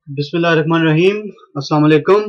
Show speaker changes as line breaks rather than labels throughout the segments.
बिस्मिल्लाहिर्रहमानिर्रहीम। अस्सलाम वालेकुम।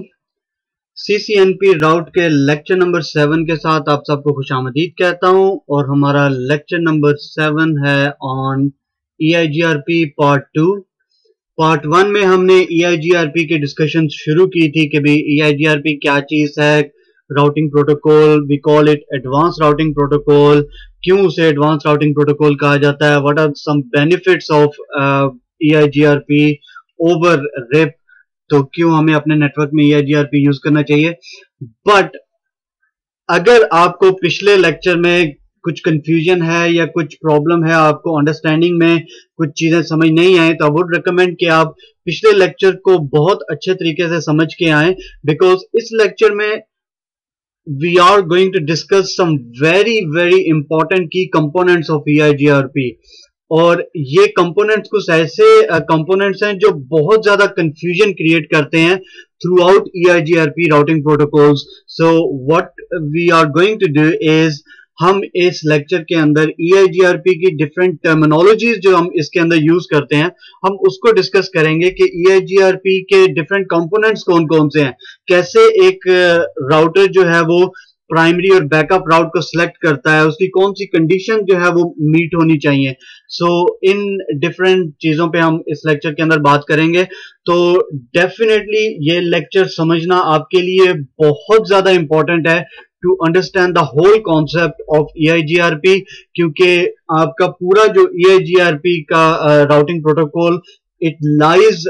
CCNP राउट के लेक्चर नंबर 7 के साथ आप सबको खुशामदीद कहता हूं और हमारा लेक्चर नंबर 7 है ऑन EIGRP पार्ट 2। पार्ट 1 में हमने EIGRP के डिस्कशन शुरू की थी कि भाई EIGRP क्या चीज है, routing protocol, we call it advance routing protocol. क्यों उसे एडवांस राउटिंग प्रोटोकॉल कहा जाता है, what are some benefits of EIGRP over RIP, तो क्यों हमें अपने नेटवर्क में EIGRP यूज करना चाहिए। बट अगर आपको पिछले लेक्चर में कुछ कंफ्यूजन है या कुछ प्रॉब्लम है, आपको अंडरस्टैंडिंग में कुछ चीजें समझ नहीं आए, तो आई वुड रिकमेंड कि आप पिछले लेक्चर को बहुत अच्छे तरीके से समझ के आए, बिकॉज इस लेक्चर में we are going to discuss some very important key components of EIGRP। और ये कंपोनेंट्स कुछ ऐसे कंपोनेंट्स हैं जो बहुत ज्यादा कंफ्यूजन क्रिएट करते हैं throughout EIGRP routing protocols. So what we are going to do is, हम इस लेक्चर के अंदर EIGRP की डिफरेंट टर्मिनोलॉजीज जो हम इसके अंदर यूज करते हैं, हम उसको डिस्कस करेंगे कि EIGRP के डिफरेंट कंपोनेंट्स कौन कौन से हैं, कैसे एक राउटर जो है वो प्राइमरी और बैकअप राउट को सिलेक्ट करता है, उसकी कौन सी कंडीशन जो है वो मीट होनी चाहिए। सो इन डिफरेंट चीजों पे हम इस लेक्चर के अंदर बात करेंगे। तो डेफिनेटली ये लेक्चर समझना आपके लिए बहुत ज्यादा इंपॉर्टेंट है to understand the whole concept of EIGRP, क्योंकि आपका पूरा जो EIGRP का routing protocol it lies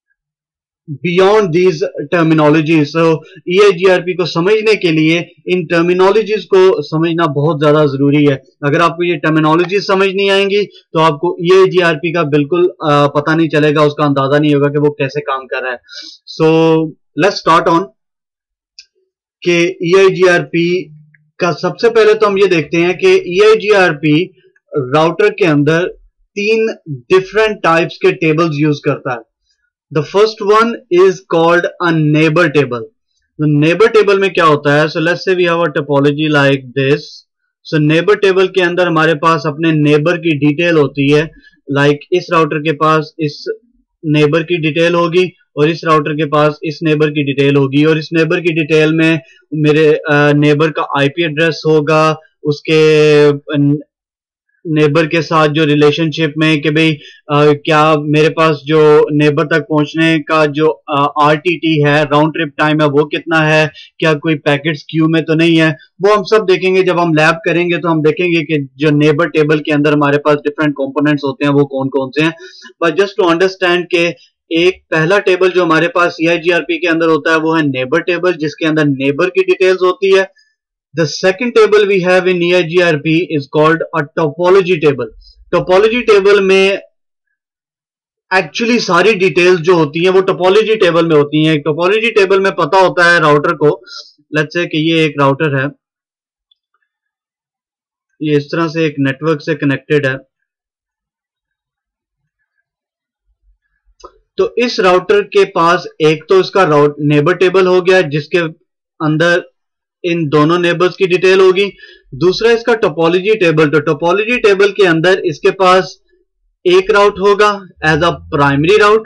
beyond these terminology. So EIGRP को समझने के लिए इन टर्मिनोलॉजीज को समझना बहुत ज्यादा जरूरी है। अगर आपको ये टर्मिनोलॉजी समझ नहीं आएंगी तो आपको EIGRP का बिल्कुल पता नहीं चलेगा, उसका अंदाजा नहीं होगा कि वो कैसे काम कर रहा है। सो लेट्स स्टार्ट ऑन कि EIGRP का सबसे पहले तो हम ये देखते हैं कि EIGRP राउटर के अंदर 3 डिफरेंट टाइप्स के टेबल्स यूज करता है। The first one is called a neighbor table. The neighbor table में क्या होता है? So let's say we have a topology like this. So neighbor table के अंदर हमारे पास अपने neighbor की डिटेल होती है। Like इस राउटर के पास इस neighbor की डिटेल होगी और इस राउटर के पास इस neighbor की डिटेल होगी, और इस neighbor की डिटेल में मेरे neighbor का IP एड्रेस होगा, उसके नेबर के साथ जो रिलेशनशिप में कि भाई क्या मेरे पास जो नेबर तक पहुंचने का जो RTT है, राउंड ट्रिप टाइम है, वो कितना है, क्या कोई पैकेट्स क्यू में तो नहीं है, वो हम सब देखेंगे। जब हम लैब करेंगे तो हम देखेंगे कि जो नेबर टेबल के अंदर हमारे पास डिफरेंट कंपोनेंट्स होते हैं वो कौन कौन से हैं। बट जस्ट टू अंडरस्टैंड के एक पहला टेबल जो हमारे पास EIGRP के अंदर होता है वो है नेबर टेबल, जिसके अंदर नेबर की डिटेल्स होती है। The second table we have in EIGRP is called a topology table. Topology table में एक्चुअली सारी डिटेल्स जो होती हैं वो टोपोलॉजी टेबल में होती हैं। टोपोलॉजी टेबल में पता होता है राउटर को, लेट्स से कि ये एक राउटर है, ये इस तरह से एक नेटवर्क से कनेक्टेड है। तो इस राउटर के पास एक तो इसका नेबर टेबल हो गया जिसके अंदर इन दोनों नेबर्स की डिटेल होगी। दूसरा इसका टोपोलॉजी टेबल, तो टोपोलॉजी टेबल के अंदर इसके पास एक राउट होगा एज अ प्राइमरी राउट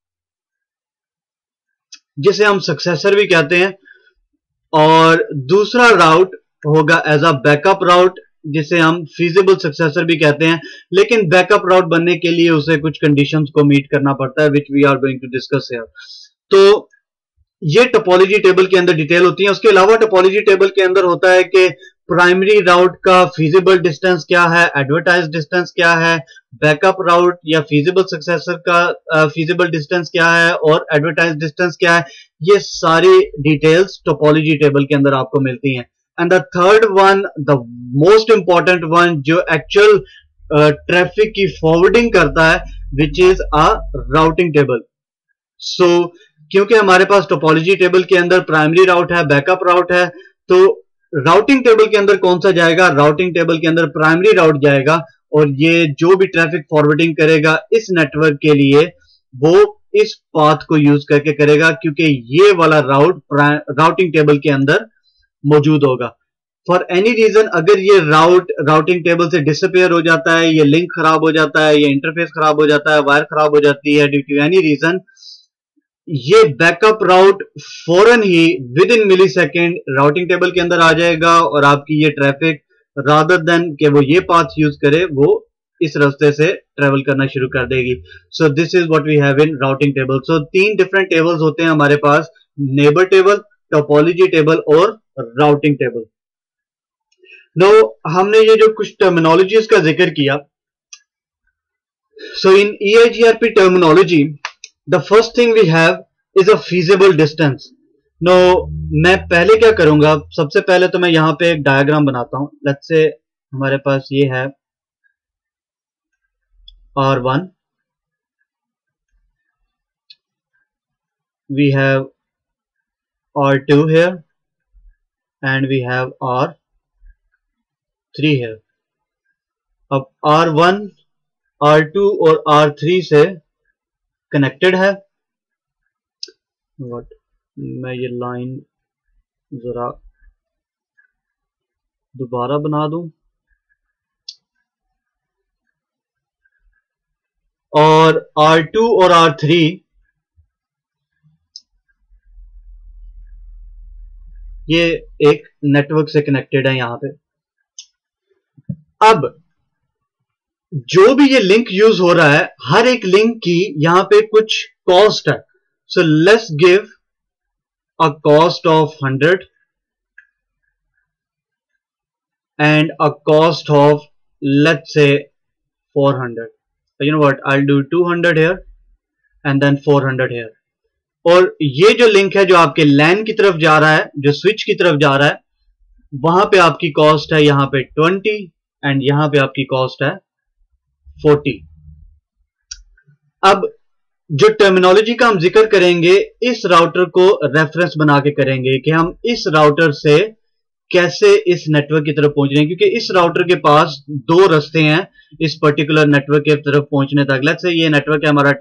जिसे हम सक्सेसर भी कहते हैं, और दूसरा राउट होगा एज अ बैकअप राउट जिसे हम फीजिबल सक्सेसर भी कहते हैं। लेकिन बैकअप राउट बनने के लिए उसे कुछ कंडीशंस को मीट करना पड़ता है, which we are going to discuss here. तो ये टोपोलॉजी टेबल के अंदर डिटेल होती है। उसके अलावा टोपोलॉजी टेबल के अंदर होता है कि प्राइमरी राउट का फीजिबल डिस्टेंस क्या है, एडवर्टाइज डिस्टेंस क्या है, बैकअप राउट या फीजिबल सक्सेसर का फीजिबल डिस्टेंस क्या है और एडवर्टाइज डिस्टेंस क्या है। ये सारी डिटेल्स टोपोलॉजी टेबल के अंदर आपको मिलती हैं। And the third one, the most important one, जो एक्चुअल ट्रैफिक की फॉरवर्डिंग करता है, which is a routing table. So क्योंकि हमारे पास टोपोलॉजी टेबल के अंदर प्राइमरी राउट है, बैकअप राउट है, तो राउटिंग टेबल के अंदर कौन सा जाएगा? राउटिंग टेबल के अंदर प्राइमरी राउट जाएगा, और ये जो भी ट्रैफिक फॉरवर्डिंग करेगा इस नेटवर्क के लिए वो इस पाथ को यूज करके करेगा, क्योंकि ये वाला राउट राउटिंग टेबल के अंदर मौजूद होगा। फॉर एनी रीजन अगर ये राउटिंग टेबल से डिसअपियर हो जाता है, ये लिंक खराब हो जाता है, ये इंटरफेस खराब हो जाता है, वायर खराब हो जाती है, ड्यू टू एनी रीजन, ये बैकअप राउट फौरन ही within millisecond routing table के अंदर आ जाएगा और आपकी ये ट्रैफिक रादर देन कि वो ये पाथ यूज करे, वो इस रास्ते से ट्रेवल करना शुरू कर देगी. So this is what we have in routing table. So 3 different tables होते हैं हमारे पास, नेबर टेबल, टोपोलॉजी टेबल और राउटिंग टेबल. नो हमने ये जो कुछ टर्मिनोलॉजीज का जिक्र किया, so in EIGRP terminology the first thing we have is a feasible distance. Now मैं पहले क्या करूंगा, सबसे पहले तो मैं यहां पे एक डायग्राम बनाता हूं. लेट्स से हमारे पास ये है R1, we have R2 here and we have R3 here. अब R1, R2 और R3 से कनेक्टेड है. मैं ये लाइन जरा दोबारा बना दूं और R2 और R3 ये एक नेटवर्क से कनेक्टेड है यहां पे. अब जो भी ये लिंक यूज हो रहा है, हर एक लिंक की यहां पे कुछ कॉस्ट है. So let's give a cost of 100 and a cost of let's say 400. You know what, I'll do 200 here and then 400 here. और ये जो लिंक है जो आपके लैन की तरफ जा रहा है, जो स्विच की तरफ जा रहा है, वहां पे आपकी कॉस्ट है यहां पे 20 एंड यहां पे आपकी कॉस्ट है 40. अब जो टर्मिनोलॉजी का हम जिक्र करेंगे, इस राउटर को रेफरेंस बना के करेंगे कि हम इस राउटर से कैसे इस नेटवर्क की तरफ पहुंच रहे हैं, क्योंकि इस राउटर के पास 2 रास्ते हैं इस पर्टिकुलर नेटवर्क की तरफ पहुंचने तक. लेट्स से ये नेटवर्क है हमारा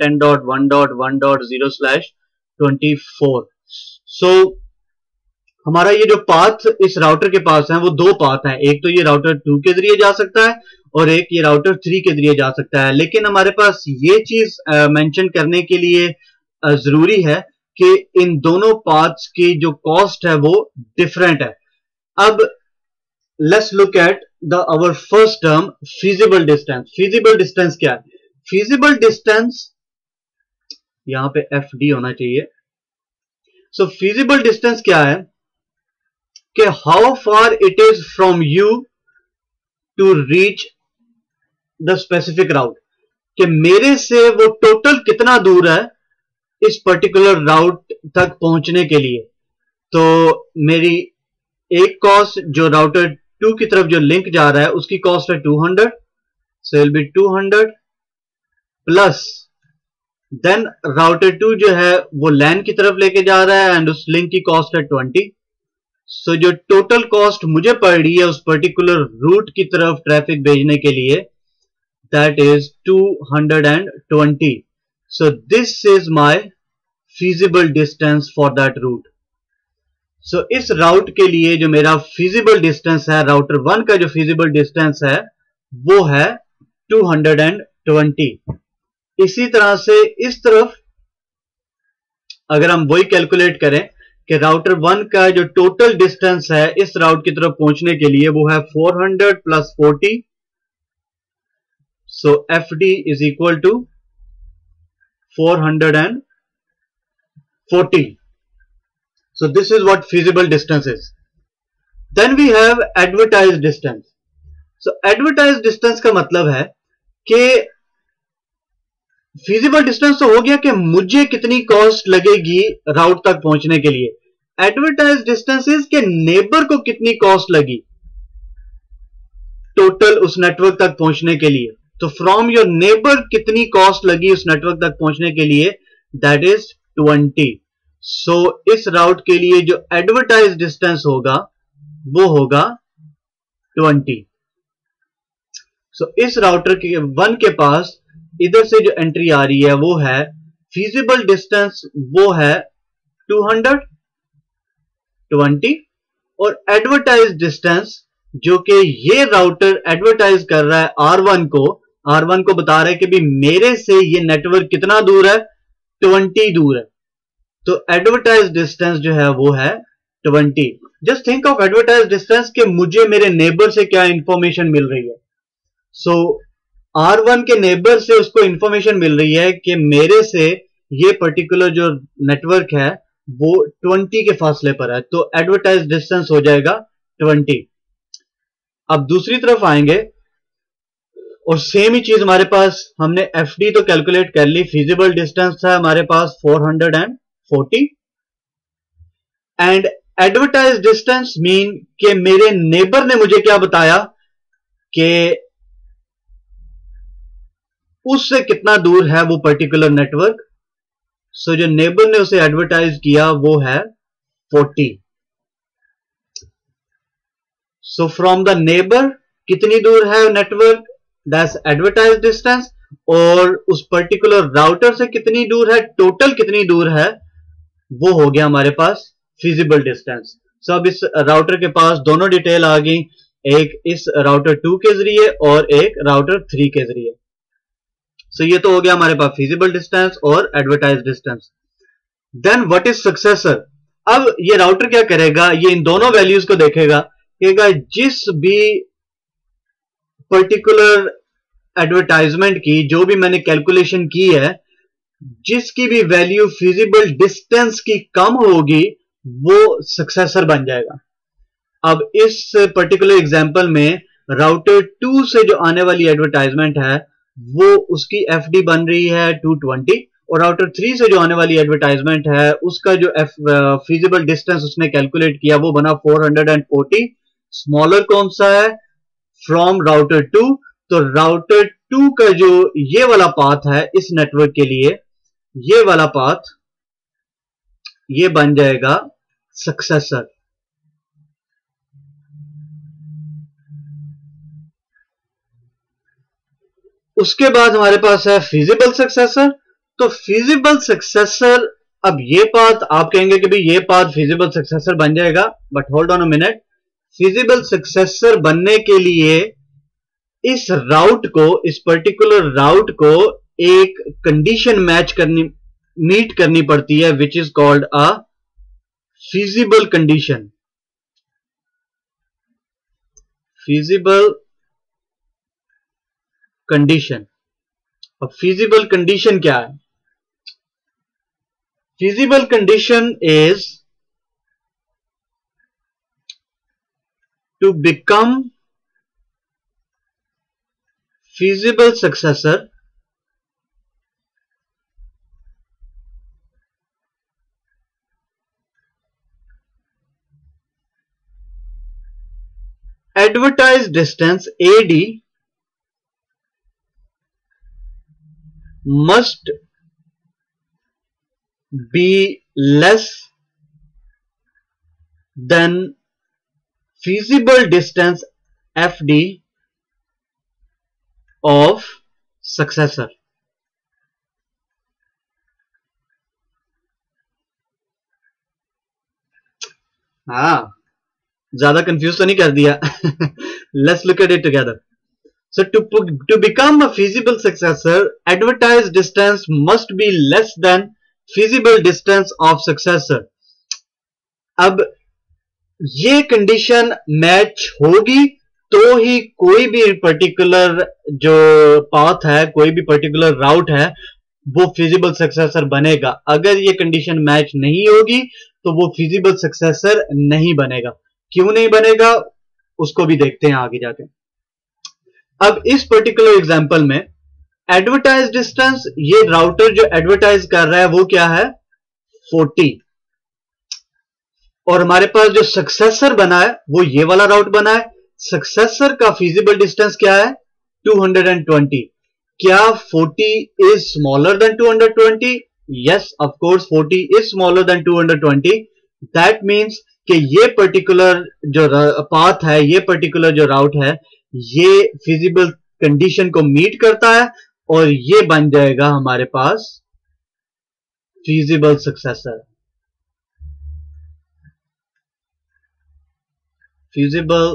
10.1.1.0/24. सो हमारा ये जो पाथ इस राउटर के पास है वो 2 पाथ हैं. एक तो ये राउटर 2 के जरिए जा सकता है और एक ये राउटर 3 के जरिए जा सकता है. लेकिन हमारे पास ये चीज मेंशन करने के लिए जरूरी है कि इन दोनों पाथ्स की जो कॉस्ट है वो डिफरेंट है. अब let's look at our first term, feasible distance. Feasible distance क्या है? फीजिबल डिस्टेंस यहां पे FD होना चाहिए. सो फीजिबल डिस्टेंस क्या है कि how far it is from you to reach the specific route, कि मेरे से वो टोटल कितना दूर है इस पर्टिकुलर राउट तक पहुंचने के लिए. तो मेरी एक कॉस्ट जो राउटर 2 की तरफ जो लिंक जा रहा है उसकी कॉस्ट है 200. So will be 200 plus then router 2 जो है वो लैन की तरफ लेके जा रहा है एंड उस लिंक की कॉस्ट है 20. सो जो टोटल कॉस्ट मुझे पड़ रही है उस पर्टिकुलर रूट की तरफ ट्रैफिक भेजने के लिए, that is 220. So this is my feasible distance for that route. So इस राउट के लिए जो मेरा फीजिबल डिस्टेंस है, राउटर 1 का जो फीजिबल डिस्टेंस है वो है 220. इसी तरह से इस तरफ अगर हम वही कैलकुलेट करें कि राउटर 1 का जो टोटल डिस्टेंस है इस राउट की तरफ पहुंचने के लिए वो है 400 plus 40. So FD is equal to 440. So this is what feasible distance is. Then we have advertised distance. So advertised distance का मतलब है कि feasible distance तो हो गया कि मुझे कितनी कॉस्ट लगेगी राउट तक पहुंचने के लिए. Advertised distance is कि नेबर को कितनी कॉस्ट लगी टोटल उस नेटवर्क तक पहुंचने के लिए. तो फ्रॉम योर नेबर कितनी कॉस्ट लगी उस नेटवर्क तक पहुंचने के लिए, दैट इज 20. सो इस राउट के लिए जो एडवर्टाइज डिस्टेंस होगा वो होगा 20. सो इस राउटर के 1 के पास इधर से जो एंट्री आ रही है वो है फीजिबल डिस्टेंस, वो है 220 और एडवर्टाइज डिस्टेंस जो कि ये राउटर एडवर्टाइज कर रहा है R1 को बता रहा है कि भी मेरे से ये नेटवर्क कितना दूर है, 20 दूर है. तो एडवर्टाइज डिस्टेंस जो है वो है 20। Just think of advertise distance कि मुझे मेरे नेबर से क्या इंफॉर्मेशन मिल रही है। सो R1 के नेबर से उसको इंफॉर्मेशन मिल रही है कि मेरे से ये पर्टिकुलर जो नेटवर्क है वो 20 के फासले पर है, तो एडवर्टाइज डिस्टेंस हो जाएगा 20। अब दूसरी तरफ आएंगे और सेम ही चीज हमारे पास, हमने FD तो कैलकुलेट कर ली, फिजिबल डिस्टेंस था हमारे पास 440 एंड एडवर्टाइज डिस्टेंस मीन कि मेरे नेबर ने मुझे क्या बताया कि उससे कितना दूर है वो पर्टिकुलर नेटवर्क। सो जो नेबर ने उसे एडवर्टाइज किया वो है 40। सो फ्रॉम द नेबर कितनी दूर है नेटवर्क, दैट्स एडवर्टाइज डिस्टेंस, और उस पर्टिकुलर राउटर से कितनी दूर है, टोटल कितनी दूर है, वो हो गया हमारे पास फिजिबल डिस्टेंस। सो अब इस राउटर के पास दोनों डिटेल आ गई, एक इस राउटर 2 के जरिए और एक राउटर 3 के जरिए। सो ये तो हो गया हमारे पास फिजिबल डिस्टेंस और advertise distance. Then what is successor. अब ये राउटर क्या करेगा, ये इन दोनों वैल्यूज को देखेगा, कहेगा जिस भी पर्टिकुलर एडवर्टाइजमेंट की जो भी मैंने कैलकुलेशन की है, जिसकी भी वैल्यू फिजिबल डिस्टेंस की कम होगी वो सक्सेसर बन जाएगा। अब इस पर्टिकुलर एग्जांपल में राउटर 2 से जो आने वाली एडवर्टाइजमेंट है वो उसकी FD बन रही है 220, और राउटर 3 से जो आने वाली एडवर्टाइजमेंट है उसका जो फिजिबल डिस्टेंस उसने कैलकुलेट किया वो बना 440। स्मॉलर कौन सा है, फ्रॉम राउटर 2। तो राउटर 2 का जो ये वाला पाथ है इस नेटवर्क के लिए, ये वाला पाथ ये बन जाएगा सक्सेसर। उसके बाद हमारे पास है फिजिबल सक्सेसर। तो फिजिबल सक्सेसर, अब ये पाथ आप कहेंगे कि भाई ये पाथ फिजिबल सक्सेसर बन जाएगा, but hold on a minute. Feasible successor बनने के लिए इस राउट को, इस पर्टिकुलर राउट को एक कंडीशन मैच करनी, मीट करनी पड़ती है, which is called a feasible condition. Feasible condition. अब फिजिबल कंडीशन क्या है, feasible condition is to become feasible successor advertised distance AD must be less than feasible distance FD of successor। हाँ, ज्यादा confuse तो नहीं कर दिया। Let's look at it together. So to become a feasible successor, advertised distance must be less than feasible distance of successor। अब ये condition match होगी तो ही कोई भी पर्टिकुलर जो पाथ है, कोई भी पर्टिकुलर राउट है वो फिजिबल सक्सेसर बनेगा। अगर ये कंडीशन मैच नहीं होगी तो वो फिजिबल सक्सेसर नहीं बनेगा। क्यों नहीं बनेगा उसको भी देखते हैं आगे जाके। अब इस पर्टिकुलर एग्जांपल में एडवर्टाइज डिस्टेंस, ये राउटर जो एडवर्टाइज कर रहा है वो क्या है 40, और हमारे पास जो सक्सेसर बना है वो ये वाला राउट बना है। सक्सेसर का फिजिबल डिस्टेंस क्या है 220। क्या 40 is smaller than 220? Yes of course 40 is smaller than 220। That means कि ये पर्टिकुलर जो पाथ है, ये पर्टिकुलर जो राउट है, ये फिजिबल कंडीशन को मीट करता है और ये बन जाएगा हमारे पास फिजिबल सक्सेसर। Feasible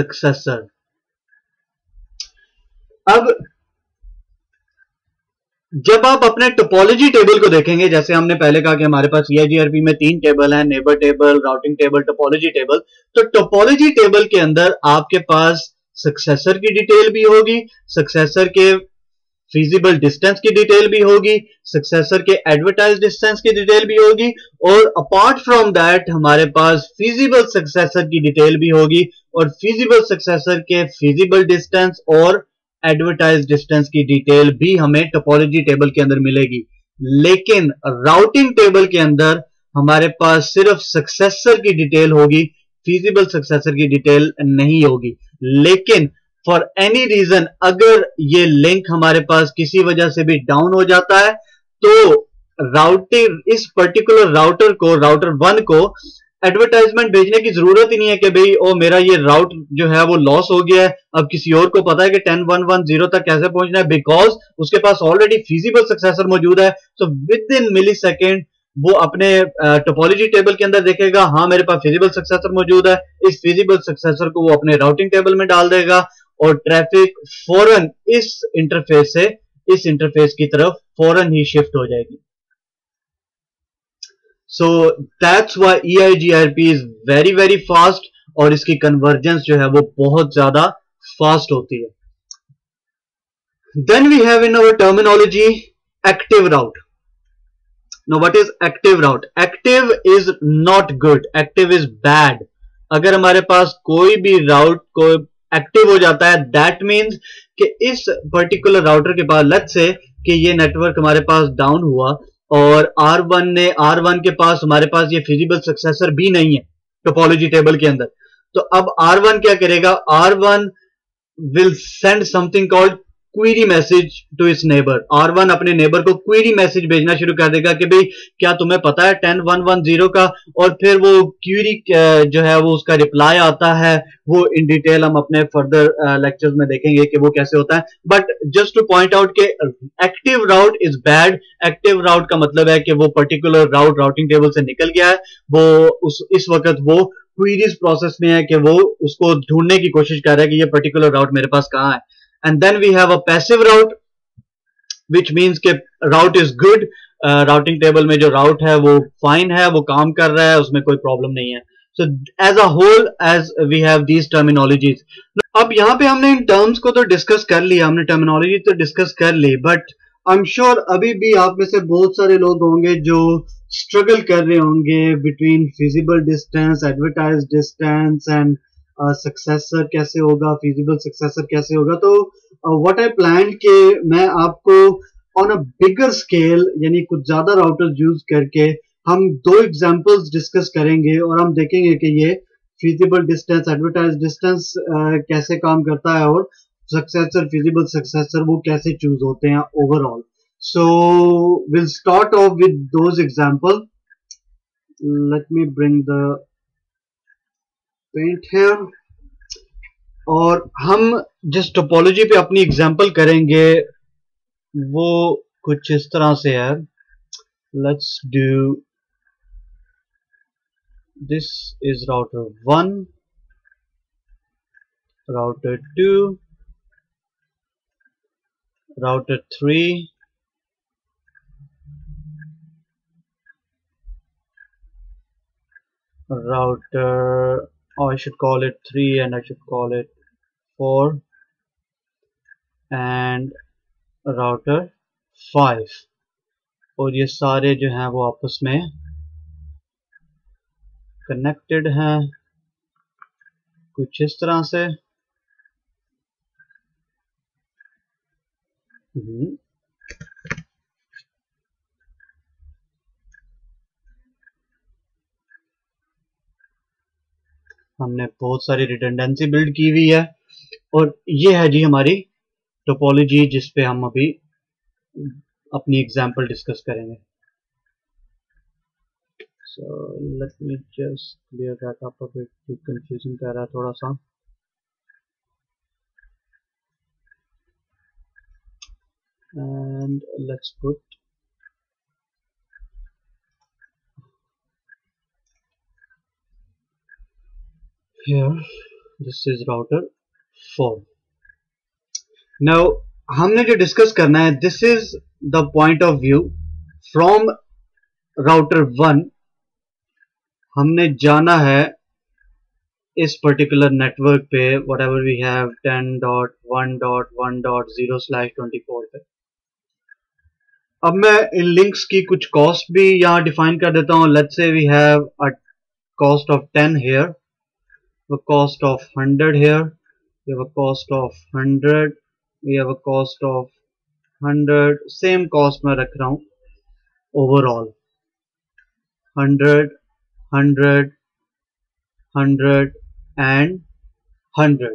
successor. अब जब आप अपने टोपोलॉजी टेबल को देखेंगे, जैसे हमने पहले कहा कि हमारे पास EIGRP में 3 टेबल हैं, neighbour table, routing table, topology table. तो टोपोलॉजी टेबल के अंदर आपके पास सक्सेसर की डिटेल भी होगी, सक्सेसर के फिजिबल डिस्टेंस की डिटेल भी होगी, सक्सेसर के एडवर्टाइज डिस्टेंस की डिटेल भी होगी, और अपार्ट फ्रॉम दैट हमारे पास फिजिबल सक्सेसर की डिटेल भी होगी, और फिजिबल सक्सेसर के फिजिबल डिस्टेंस और एडवर्टाइज डिस्टेंस की डिटेल भी हमें टोपोलॉजी टेबल के अंदर मिलेगी। लेकिन राउटिंग टेबल के अंदर हमारे पास सिर्फ सक्सेसर की डिटेल होगी, फिजिबल सक्सेसर की डिटेल नहीं होगी। लेकिन फॉर एनी रीजन अगर ये लिंक हमारे पास किसी वजह से भी डाउन हो जाता है, तो राउटर इस पर्टिकुलर राउटर को, राउटर 1 को एडवर्टाइजमेंट भेजने की जरूरत ही नहीं है कि भाई ओ मेरा ये राउट जो है वो लॉस हो गया है, अब किसी और को पता है कि 10110 तक कैसे पहुंचना है, बिकॉज उसके पास ऑलरेडी फिजिबल सक्सेसर मौजूद है। So with in milli second वो अपने टोपोलॉजी टेबल के अंदर देखेगा, हाँ मेरे पास फिजिबल सक्सेसर मौजूद है, इस फिजिबल सक्सेसर को वो अपने राउटिंग टेबल में डाल देगा, और ट्रैफिक फौरन इस इंटरफेस की तरफ फौरन ही शिफ्ट हो जाएगी। So that's why EIGRP is very very fast, और इसकी कन्वर्जेंस जो है वो बहुत ज्यादा फास्ट होती है। Then we have in our terminology active route. Now what is active route? Active is not good, active is bad. अगर हमारे पास कोई भी राउट को एक्टिव हो जाता है, दैट मीन्स कि इस पर्टिकुलर राउटर के पास, लेट्स से कि ये नेटवर्क हमारे पास डाउन हुआ और R1 के पास हमारे पास ये फिजिबल सक्सेसर भी नहीं है टोपोलॉजी टेबल के अंदर। तो अब R1 क्या करेगा? R1 will send something called query message to इस नेबर। R1 अपने नेबर को क्वेरी मैसेज भेजना शुरू कर देगा कि भाई क्या तुम्हें पता है 10110 का, और फिर वो क्वेरी जो है वो उसका रिप्लाई आता है। वो इन डिटेल हम अपने फर्दर लेक्चर्स में देखेंगे कि वो कैसे होता है। But just to point out के active route is bad. Active route का मतलब है कि वो पर्टिकुलर राउट राउटिंग टेबल से निकल गया है, वो इस वक्त वो क्वेरीज प्रोसेस में है कि वो उसको ढूंढने की कोशिश कर रहा है कि ये पर्टिकुलर राउट मेरे पास कहां है। And then we have a passive route, which means कि route is good, routing table में जो राउट है वो फाइन है, वो काम कर रहा है, उसमें कोई प्रॉब्लम नहीं है। So as a whole as we have these terminologies. अब यहाँ पे हमने इन टर्म्स को तो डिस्कस कर लिया, हमने टर्मिनोलॉजी तो डिस्कस कर ली, बट आई एम श्योर अभी भी आप में से बहुत सारे लोग होंगे जो स्ट्रगल कर रहे होंगे between feasible distance, advertise distance and successor कैसे होगा, फिजिबल सक्सेसर कैसे होगा। तो व्हाट आई प्लान के मैं आपको ऑन अ बिगर स्केल, यानी कुछ ज्यादा राउटर्स यूज करके हम 2 एग्जांपल्स डिस्कस करेंगे, और हम देखेंगे कि ये फिजिबल डिस्टेंस, एडवर्टाइज डिस्टेंस कैसे काम करता है, और सक्सेसर, फिजिबल सक्सेसर वो कैसे चूज होते हैं overall. So will start off with those example. Let me bring the paint here, और हम जिस टोपोलॉजी पे अपनी एग्जांपल करेंगे वो कुछ इस तरह से है। Let's do, this is router 1, router 2, router 3, router, I should call it 3 and I should call it 4, and router 5, और ये सारे जो हैं वो आपस में कनेक्टेड हैं कुछ इस तरह से। हमने बहुत सारी रिडंडेंसी बिल्ड की हुई है, और ये है जी हमारी टोपोलॉजी जिस पे हम अभी अपनी एग्जांपल डिस्कस करेंगे। So let me just clear that up a bit, confusion कर रहा है थोड़ा सा। And let's put here, this is router 4. Now हमने जो डिस्कस करना है, this is the point of view from router 1 हमने जाना है इस पर्टिकुलर नेटवर्क पे whatever we have 10.1.1.0/24 पे। अब मैं इन लिंक्स की कुछ कॉस्ट भी यहाँ डिफाइन कर देता हूँ। Let's say we have a cost of 10 here, a cost of 100 here, we have a cost of 100, we have a cost of 100, same cost मैं रख रहा हूँ ओवरऑल 100, 100, 100 एंड 100।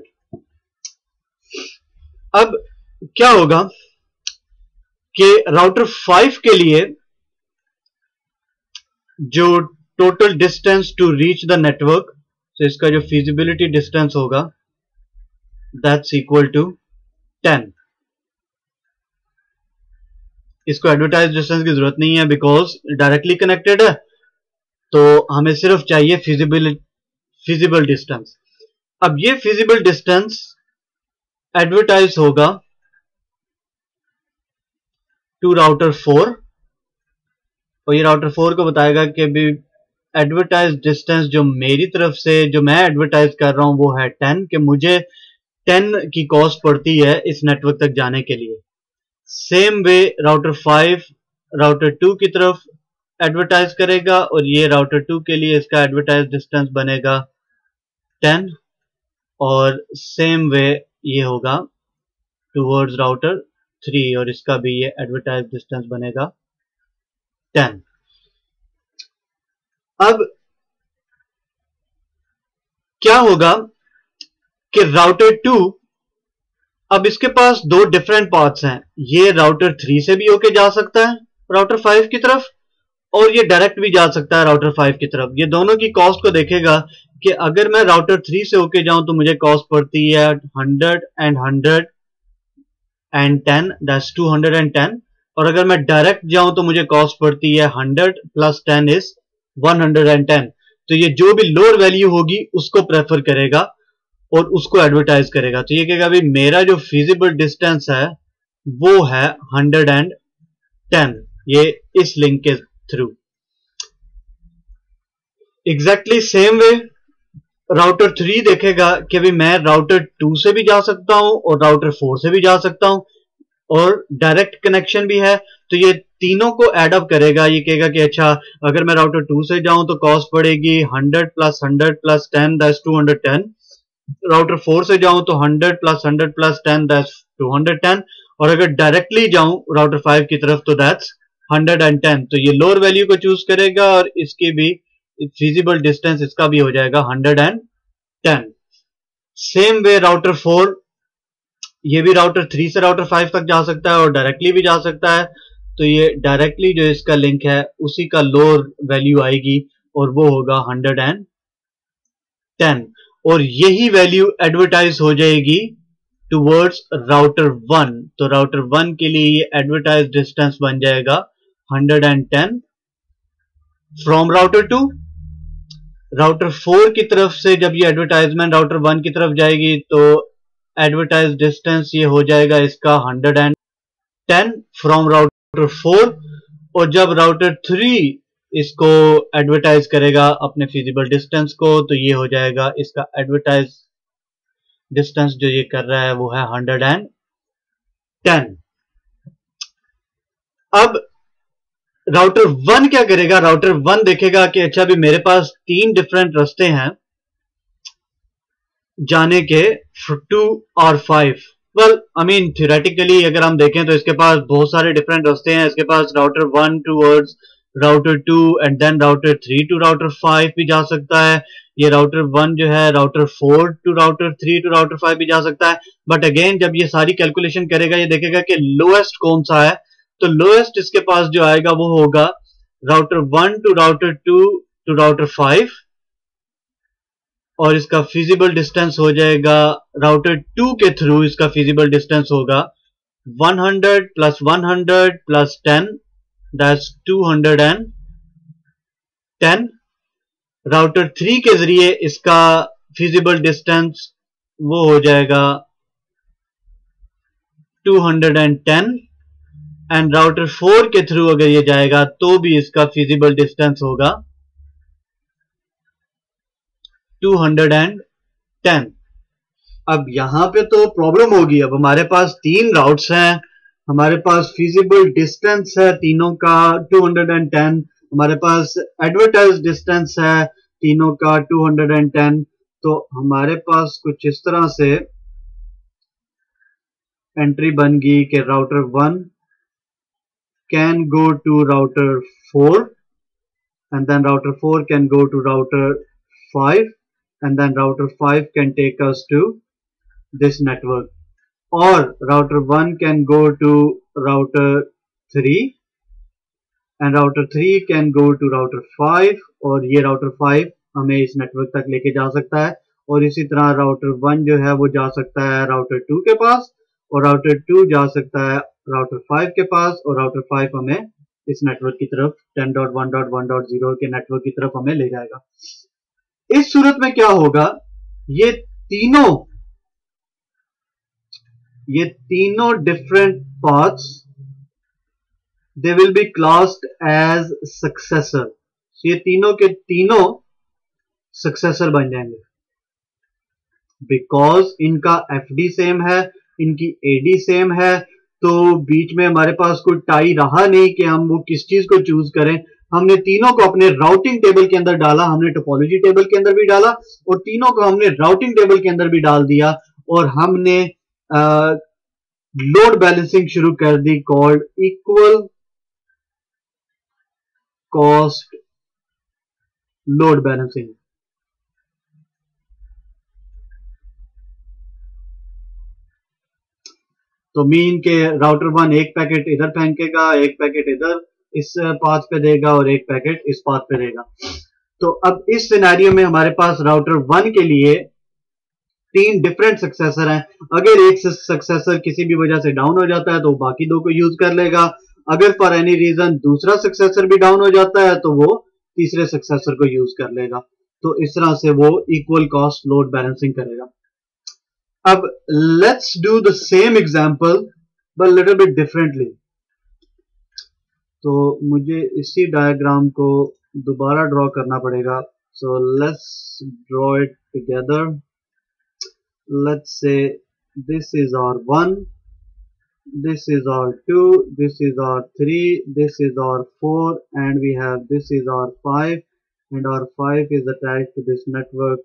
अब क्या होगा कि राउटर 5 के लिए जो total distance to reach the network, तो इसका जो फिजिबिलिटी डिस्टेंस होगा दैट्स इक्वल टू 10। इसको एडवर्टाइज डिस्टेंस की जरूरत नहीं है बिकॉज डायरेक्टली कनेक्टेड है, तो हमें सिर्फ चाहिए फिजिबल डिस्टेंस। अब ये फिजिबल डिस्टेंस एडवर्टाइज होगा टू राउटर 4 और ये राउटर 4 को बताएगा कि भी एडवर्टाइज डिस्टेंस जो मेरी तरफ से जो मैं एडवर्टाइज कर रहा हूं वो है 10, कि मुझे 10 की कॉस्ट पड़ती है इस नेटवर्क तक जाने के लिए। सेम वे राउटर 5 राउटर 2 की तरफ एडवर्टाइज करेगा और ये राउटर 2 के लिए इसका एडवर्टाइज डिस्टेंस बनेगा 10 और सेम वे ये होगा टूवर्ड्स राउटर 3 और इसका भी ये एडवर्टाइज डिस्टेंस बनेगा 10। अब क्या होगा कि राउटर 2 अब इसके पास दो डिफरेंट पाथ्स हैं। ये राउटर 3 से भी होके जा सकता है राउटर 5 की तरफ और ये डायरेक्ट भी जा सकता है राउटर 5 की तरफ। ये दोनों की कॉस्ट को देखेगा कि अगर मैं राउटर 3 से होके जाऊं तो मुझे कॉस्ट पड़ती है 100 एंड 100 एंड 10, दैट्स 210, और अगर मैं डायरेक्ट जाऊं तो मुझे कॉस्ट पड़ती है 100 प्लस 10 इज 110। तो ये जो भी लोअर वैल्यू होगी उसको प्रेफर करेगा और उसको एडवर्टाइज करेगा। तो ये कहेगा भाई मेरा जो फिजिबल डिस्टेंस है वो है 110, ये इस लिंक के थ्रू। एग्जैक्टली सेम वे राउटर 3 देखेगा कि भाई मैं राउटर 2 से भी जा सकता हूं और राउटर 4 से भी जा सकता हूं और डायरेक्ट कनेक्शन भी है, तो ये तीनों को एडअप करेगा। ये कहेगा कि अच्छा अगर मैं राउटर 2 से जाऊं तो कॉस्ट पड़ेगी 100 प्लस 100 प्लस 10 दैट्स 210, राउटर 4 से जाऊं तो 100 प्लस 100 प्लस 10 दैट्स 210, और अगर डायरेक्टली जाऊं राउटर 5 की तरफ तो दैट्स 110। तो ये लोअर वैल्यू को चूज करेगा और इसकी भी फिजिबल डिस्टेंस इसका भी हो जाएगा 110। सेम वे राउटर 4, ये भी राउटर 3 से राउटर 5 तक जा सकता है और डायरेक्टली भी जा सकता है। तो ये डायरेक्टली जो इसका लिंक है उसी का लोअर वैल्यू आएगी और वो होगा 110 और यही वैल्यू एडवर्टाइज हो जाएगी टुवर्ड्स राउटर 1। तो राउटर 1 के लिए ये एडवर्टाइज डिस्टेंस बन जाएगा 110 फ्रॉम राउटर 2। राउटर 4 की तरफ से जब ये एडवर्टाइजमेंट राउटर 1 की तरफ जाएगी तो एडवर्टाइज डिस्टेंस ये हो जाएगा इसका 110 फ्रॉम राउटर 4, और जब राउटर 3 इसको एडवर्टाइज करेगा अपने फिजिबल डिस्टेंस को तो ये हो जाएगा इसका एडवर्टाइज डिस्टेंस जो ये कर रहा है वो है 110। अब राउटर 1 क्या करेगा? राउटर 1 देखेगा कि अच्छा भी मेरे पास 3 डिफरेंट रास्ते हैं जाने के 2 और 5। वेल आई मीन थ्योरेटिकली अगर हम देखें तो इसके पास बहुत सारे डिफरेंट रास्ते हैं। इसके पास router 1 towards router 2 and then router 3 to router 5 भी जा सकता है। ये राउटर 1 जो है router 4 to router 3 to router 5 भी जा सकता है। बट अगेन जब ये सारी कैलकुलेशन करेगा ये देखेगा कि लोएस्ट कौन सा है, तो लोएस्ट इसके पास जो आएगा वो होगा router 1 to router 2 to router 5, और इसका फिजिबल डिस्टेंस हो जाएगा राउटर 2 के थ्रू इसका फिजिबल डिस्टेंस होगा 100 प्लस 100 प्लस 10 दैट्स 210। राउटर 3 के जरिए इसका फिजिबल डिस्टेंस वो हो जाएगा 210 एंड राउटर 4 के थ्रू अगर ये जाएगा तो भी इसका फिजिबल डिस्टेंस होगा 210। अब यहां पे तो प्रॉब्लम होगी। अब हमारे पास 3 राउट्स हैं, हमारे पास फिजिबल डिस्टेंस है तीनों का 210, हमारे पास एडवर्टाइज डिस्टेंस है तीनों का 210। तो हमारे पास कुछ इस तरह से एंट्री बन गई कि router 1 can go to router 4 and then router 4 can go to router 5 and then router 5 can take us to this network, or router 1 can go to router 3 and router 3 can go to router 5 और ये router 5 हमें इस network तक लेके जा सकता है। और इसी तरह router 1 जो है वो जा सकता है router 2 के पास और router 2 जा सकता है router 5 के पास और router 5 हमें इस नेटवर्क की तरफ 10.1.1.0 के नेटवर्क की तरफ हमें ले जाएगा। इस सूरत में क्या होगा, ये तीनों different paths they will be classed as successor। ये तीनों के तीनों सक्सेसर बन जाएंगे बिकॉज इनका एफडी सेम है, इनकी एडी सेम है। तो बीच में हमारे पास कोई टाई रहा नहीं कि हम वो किस चीज को चूज करें। हमने तीनों को अपने राउटिंग टेबल के अंदर डाला, हमने टोपोलॉजी टेबल के अंदर भी डाला और तीनों को हमने राउटिंग टेबल के अंदर भी डाल दिया और हमने लोड बैलेंसिंग शुरू कर दी called equal cost load balancing. तो मीन के राउटर 1 एक पैकेट इधर फेंकेगा, एक पैकेट इधर इस पाथ पे देगा और एक पैकेट इस पाथ पे देगा। तो अब इस सिनेरियो में हमारे पास राउटर 1 के लिए 3 डिफरेंट सक्सेसर हैं। अगर एक सक्सेसर किसी भी वजह से डाउन हो जाता है तो बाकी दो को यूज कर लेगा। अगर फॉर एनी रीजन दूसरा सक्सेसर भी डाउन हो जाता है तो वो तीसरे सक्सेसर को यूज कर लेगा। तो इस तरह से वो इक्वल कॉस्ट लोड बैलेंसिंग करेगा। अब let's do the same example but little bit differently. तो मुझे इसी डायग्राम को दोबारा ड्रॉ करना पड़ेगा। So let's draw it together. Let's say this is our 1, this is our 2, this is our 3, this is our 4 and we have this is our 5 and our 5 is attached to this network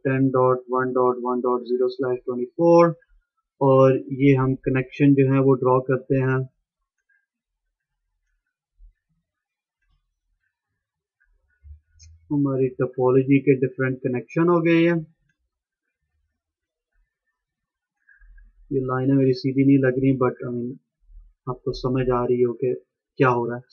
10.1.1.0/24 और ये हम connection जो है वो draw करते हैं। हमारी topology के डिफरेंट कनेक्शन हो गए हैं। ये लाइनें मेरी सीधी नहीं लग रही बट आई मीन आपको समझ आ रही हो कि क्या हो रहा है।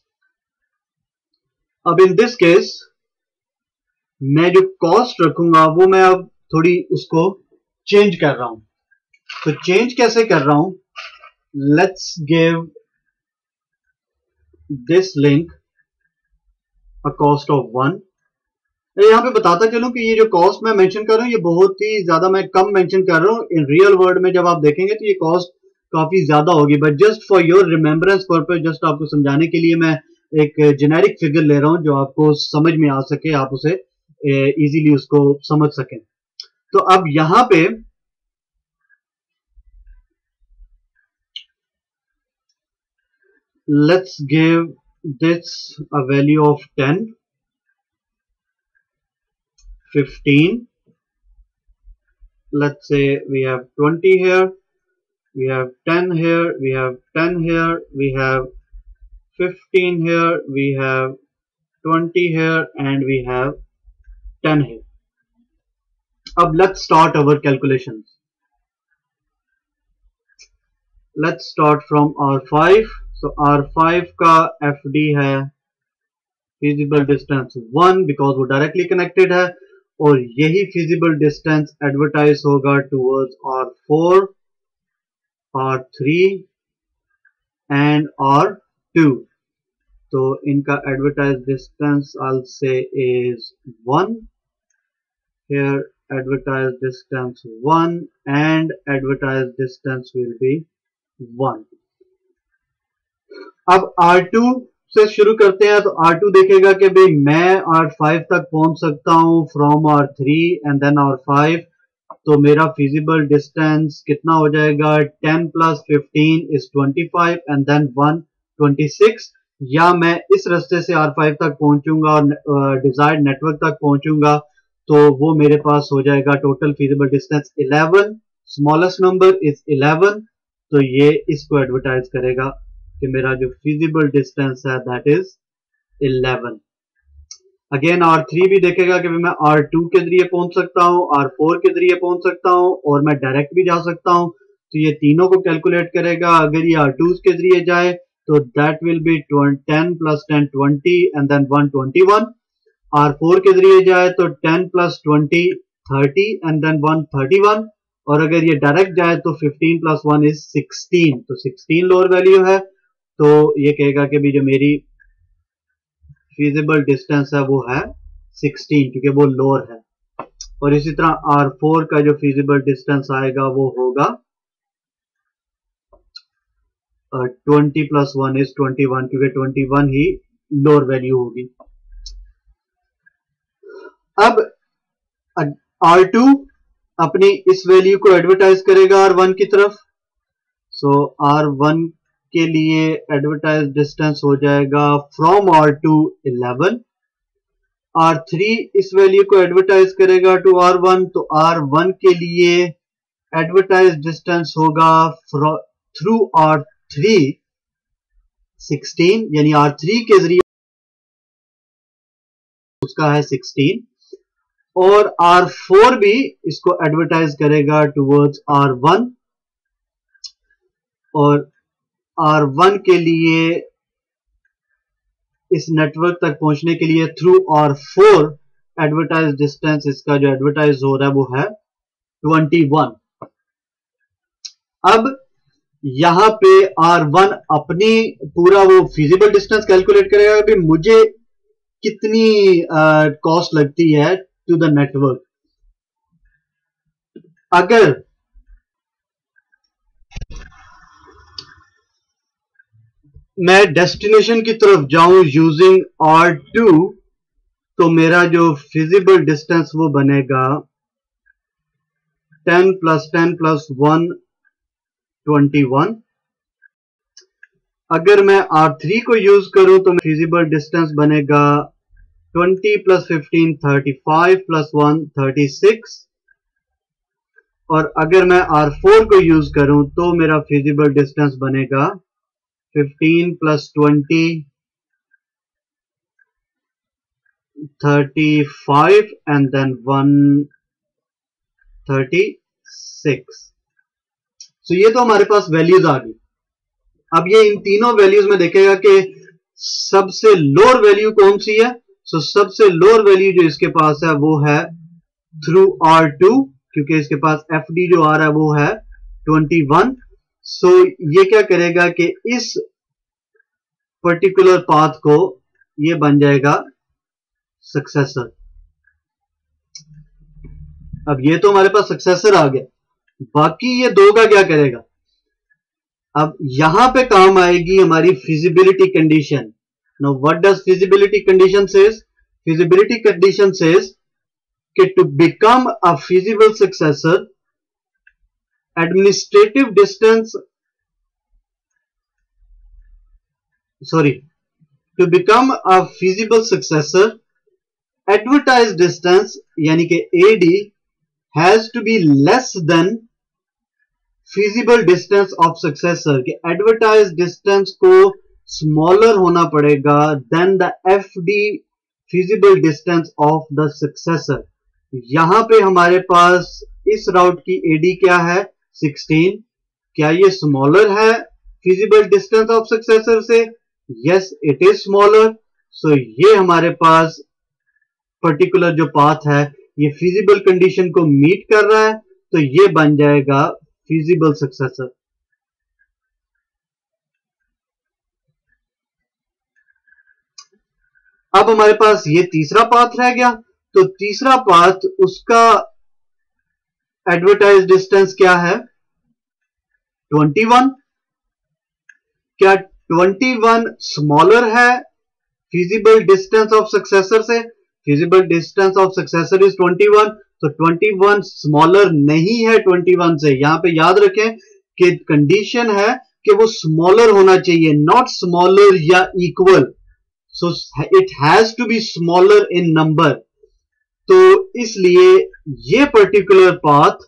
अब इन दिस केस मैं जो कॉस्ट रखूंगा वो मैं अब थोड़ी उसको चेंज कर रहा हूं। तो चेंज कैसे कर रहा हूं, let's give this link a cost of 1। यहां पे बताता चलूं कि ये जो कॉस्ट मैं मेंशन कर रहा हूं ये बहुत ही ज्यादा मैं कम मेंशन कर रहा हूं। इन रियल वर्ल्ड में जब आप देखेंगे तो ये कॉस्ट काफी ज्यादा होगी but just for your remembrance purpose, just आपको समझाने के लिए मैं एक जेनेरिक फिगर ले रहा हूं जो आपको समझ में आ सके, आप उसे इजीली उसको समझ सकें। तो अब यहां पे let's give this a value of 10, 15, let's say we have 20 here, we have 10 here, we have 10 here, we have 15 here, we have 20 here and we have 10 here. अब let's start our calculations. Let's start from R5. So R5 का FD है feasible distance 1 because वो directly connected है और यही feasible distance advertise होगा towards R4, R3 and R2. तो इनका advertised distance I'll say is 1. Here advertised distance 1 and advertised distance will be 1. अब R2 से शुरू करते हैं, तो R2 देखेगा कि भाई मैं R5 तक पहुंच सकता हूं from R3 and then R5, तो मेरा फिजिबल डिस्टेंस कितना हो जाएगा, 10 प्लस 15 इज 25 एंड देन 1 26, या मैं इस रास्ते से R5 तक पहुंचूंगा और डिजायर्ड नेटवर्क तक पहुंचूंगा, तो वो मेरे पास हो जाएगा total feasible distance 11, smallest number is 11, तो ये इसको एडवर्टाइज करेगा कि मेरा जो फिजिबल डिस्टेंस है दैट इज 11। अगेन R3 भी देखेगा कि मैं R2 के जरिए पहुंच सकता हूं, R4 के जरिए पहुंच सकता हूं और मैं डायरेक्ट भी जा सकता हूं, तो ये तीनों को कैलकुलेट करेगा। अगर ये R2 के जरिए जाए तो that will be 10 plus 10 20 and then 1 21। R4 के जरिए जाए तो 10 प्लस 20 30 एंड देन 1 31, और अगर ये डायरेक्ट जाए तो 15 प्लस 1 इज 16, तो 16 लोअर वैल्यू है, तो ये कहेगा कि भी जो मेरी फिजिबल डिस्टेंस है वो है 16 क्योंकि वो लोअर है। और इसी तरह R4 का जो फिजिबल डिस्टेंस आएगा वो होगा 20 प्लस 1 इज 21 क्योंकि 21 ही लोअर वैल्यू होगी। अब R2 अपनी इस वैल्यू को एडवर्टाइज करेगा R1 की तरफ, सो R1 के लिए एडवर्टाइज डिस्टेंस हो जाएगा फ्रॉम R2 11, R3 इस वैल्यू को एडवर्टाइज करेगा टू R1, तो R1 के लिए एडवर्टाइज डिस्टेंस होगा थ्रू R3 16, यानी R3 के जरिए उसका है 16, और R4 भी इसको एडवर्टाइज करेगा टुवर्ड्स R1, और R1 के लिए इस नेटवर्क तक पहुंचने के लिए थ्रू R4 एडवर्टाइज डिस्टेंस इसका जो एडवर्टाइज हो रहा है वो है 21। अब यहां पे R1 अपनी पूरा वो फिजिबल डिस्टेंस कैलकुलेट करेगा कि मुझे कितनी कॉस्ट लगती है टू द नेटवर्क। अगर मैं डेस्टिनेशन की तरफ जाऊं यूजिंग R2, तो मेरा जो फिजिबल डिस्टेंस वो बनेगा 10 प्लस 10 प्लस 1 21। अगर मैं R3 को यूज करूं तो फिजिबल डिस्टेंस बनेगा 20 प्लस 15 35 प्लस 1 36, और अगर मैं R4 को यूज करूं तो मेरा फिजिबल डिस्टेंस बनेगा 15 प्लस 20 35 एंड देन 1 36। सो ये तो हमारे पास वैल्यूज आ गई। अब ये इन तीनों वैल्यूज में देखेगा कि सबसे लोअर वैल्यू कौन सी है। सो सबसे लोअर वैल्यू जो इसके पास है वो है थ्रू R2, क्योंकि इसके पास FD जो आ रहा है वो है 21। सो ये क्या करेगा कि इस पर्टिकुलर पाथ को ये बन जाएगा सक्सेसर। अब ये तो हमारे पास सक्सेसर आ गया, बाकी ये दो का क्या करेगा। अब यहां पे काम आएगी हमारी feasibility condition. Now what does feasibility condition says? Feasibility condition says कि to become a feasible successor administrative distance, sorry, to become a feasible successor advertise distance यानी कि AD has to be less than feasible distance of successor, के advertise distance को smaller होना पड़ेगा than the FD feasible distance of the successor. यहां पे हमारे पास इस राउट की AD क्या है 16, क्या ये स्मॉलर है फिजिबल डिस्टेंस ऑफ सक्सेसर से? Yes it is smaller. So ये हमारे पास पर्टिकुलर जो पाथ है ये फिजिबल कंडीशन को मीट कर रहा है, तो ये बन जाएगा फिजिबल सक्सेसर। अब हमारे पास ये तीसरा पाथ रह गया, तो तीसरा पाथ उसका एडवर्टाइज डिस्टेंस क्या है 21। क्या 21 स्मॉलर है फिजिबल डिस्टेंस ऑफ सक्सेसर से, feasible distance of successor is 21, तो 21 स्मॉलर नहीं है 21 से। यहां पे याद रखें कि कंडीशन है कि वो स्मॉलर होना चाहिए, नॉट स्मॉलर या equal, so it has to be smaller in number. तो इसलिए ये particular path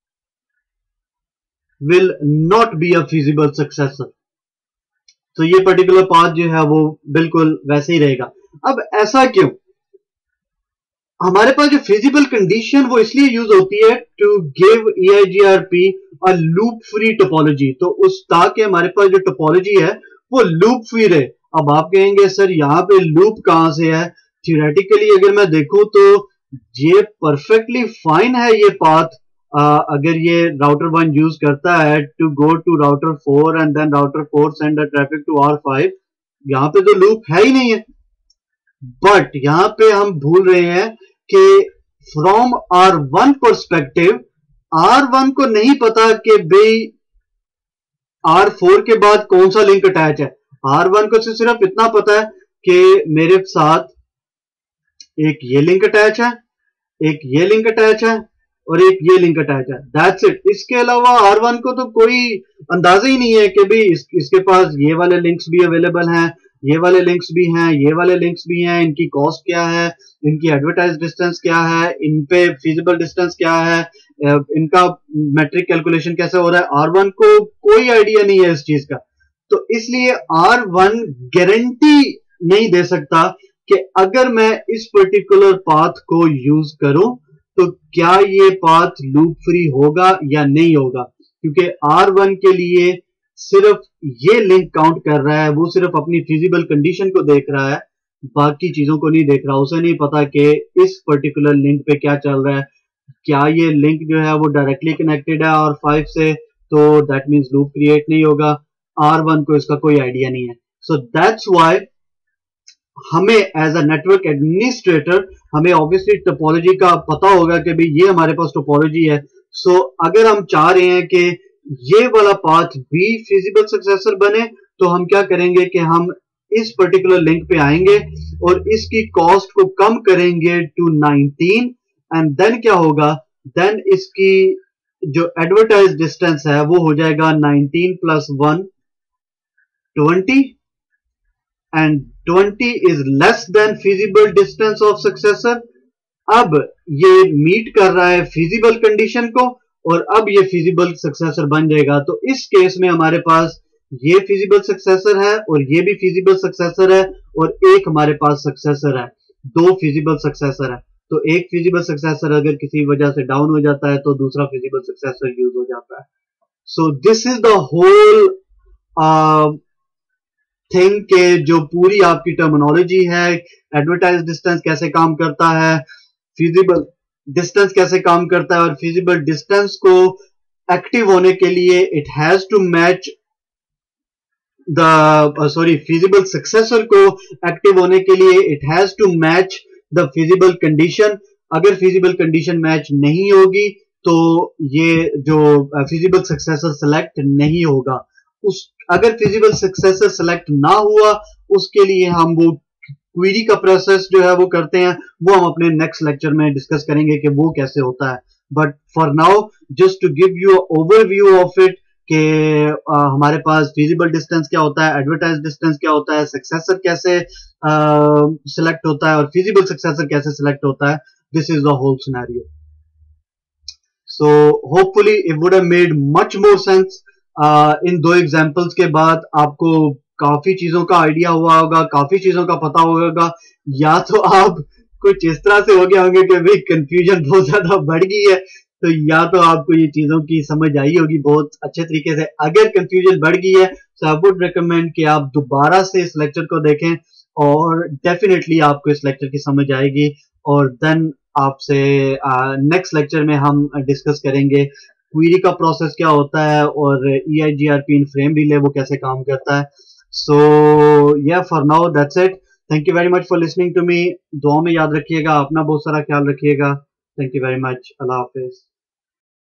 will not be a feasible successor. तो ये पर्टिकुलर पाथ जो है वो बिल्कुल वैसे ही रहेगा। अब ऐसा क्यों? हमारे पास जो फिजिबल कंडीशन वो इसलिए यूज होती है to give EIGRP a loop free topology, तो उस ताकि हमारे पास जो टोपोलॉजी है वो लूप फ्री रहे। अब आप कहेंगे सर यहाँ पे लूप कहां से है? थियोरेटिकली अगर मैं देखूं तो ये परफेक्टली फाइन है ये पाथ। अगर ये राउटर 1 यूज करता है to go to router 4 and then router 4 send a traffic to R5, यहाँ पे तो लूप है ही नहीं है। बट यहां पे हम भूल रहे हैं कि फ्रॉम R1 पर्सपेक्टिव, R1 को नहीं पता कि भाई R4 के बाद कौन सा लिंक अटैच है। R1 को सिर्फ इतना पता है कि मेरे साथ एक ये लिंक अटैच है, एक ये लिंक अटैच है और एक ये लिंक अटैच है, दैट्स इट। इसके अलावा R1 को तो कोई अंदाजा ही नहीं है कि भाई इसके पास ये वाले लिंक्स भी अवेलेबल हैं, ये वाले लिंक्स भी हैं, ये वाले लिंक्स भी हैं, इनकी कॉस्ट क्या है, इनकी एडवर्टाइज डिस्टेंस क्या है, इन पे फिजिबल डिस्टेंस क्या है, इनका मैट्रिक कैलकुलेशन कैसे हो रहा है। R1 को कोई आइडिया नहीं है इस चीज का। तो इसलिए R1 गारंटी नहीं दे सकता कि अगर मैं इस पर्टिकुलर पाथ को यूज करूं तो क्या ये पाथ लूप फ्री होगा या नहीं होगा, क्योंकि R1 के लिए सिर्फ ये लिंक काउंट कर रहा है, वो सिर्फ अपनी फिजिबल कंडीशन को देख रहा है, बाकी चीजों को नहीं देख रहा। उसे नहीं पता कि इस पर्टिकुलर लिंक पे क्या चल रहा है, क्या ये लिंक जो है वो डायरेक्टली कनेक्टेड है R5 से, तो दैट मींस लूप क्रिएट नहीं होगा। R1 को इसका कोई आइडिया नहीं है। सो दैट्स व्हाई हमें एज अ नेटवर्क एडमिनिस्ट्रेटर हमें ऑब्वियसली टोपोलॉजी का पता होगा कि भाई ये हमारे पास टोपोलॉजी है। सो अगर हम चाह रहे हैं कि ये वाला पाथ भी फिजिबल सक्सेसर बने तो हम क्या करेंगे कि हम इस पर्टिकुलर लिंक पे आएंगे और इसकी कॉस्ट को कम करेंगे टू 19 एंड देन क्या होगा, देन इसकी जो एडवर्टाइज डिस्टेंस है वो हो जाएगा 19 plus 1 20 and 20 is less than feasible distance of successor. अब ये मीट कर रहा है फिजिबल कंडीशन को और अब ये फिजिबल सक्सेसर बन जाएगा। तो इस केस में हमारे पास ये फिजिबल सक्सेसर है और ये भी फिजिबल सक्सेसर है और एक हमारे पास सक्सेसर है, दो फिजिबल सक्सेसर है। तो एक फिजिबल सक्सेसर अगर किसी वजह से डाउन हो जाता है तो दूसरा फिजिबल सक्सेसर यूज हो जाता है। So this is the whole thing के जो पूरी आपकी टर्मिनोलॉजी है, एडवर्टाइज डिस्टेंस कैसे काम करता है, फिजिबल डिस्टेंस कैसे काम करता है, और फिजिबल डिस्टेंस को एक्टिव होने के लिए it has to match feasible successor को एक्टिव होने के लिए it has to match the feasible condition. अगर फिजिबल कंडीशन मैच नहीं होगी तो ये जो फिजिबल सक्सेसर सेलेक्ट नहीं होगा। अगर फिजिबल सक्सेसर सेलेक्ट ना हुआ उसके लिए हम वो क्वेरी का प्रोसेस जो है वो करते हैं, वो हम अपने नेक्स्ट लेक्चर में डिस्कस करेंगे कि वो कैसे होता है। But for now just to give you overview of it कि हमारे पास फिजिबल डिस्टेंस क्या होता है, एडवर्टाइज डिस्टेंस क्या होता है, सक्सेसर कैसे सिलेक्ट होता है और फिजिबल सक्सेसर कैसे सिलेक्ट होता है, this is the whole scenario. So hopefully it would have made much more sense. इन दो एग्जांपल्स के बाद आपको काफी चीजों का आइडिया हुआ होगा, काफी चीजों का पता होगा, या तो आप कुछ इस तरह से हो गया होंगे कि भाई कंफ्यूजन बहुत ज्यादा बढ़ गई है, तो या तो आपको ये चीजों की समझ आई होगी बहुत अच्छे तरीके से। अगर कंफ्यूजन बढ़ गई है तो आई वुड रिकमेंड कि आप दोबारा से इस लेक्चर को देखें और डेफिनेटली आपको इस लेक्चर की समझ आएगी। और देन आपसे नेक्स्ट लेक्चर में हम डिस्कस करेंगे क्वेरी का प्रोसेस क्या होता है और EIGRP इन फ्रेम रिले वो कैसे काम करता है। सो या for now that's it. Thank you very much for listening to me. दुआ में याद रखिएगा, अपना बहुत सारा ख्याल रखिएगा। Thank you very much. अल्लाह हाफिज।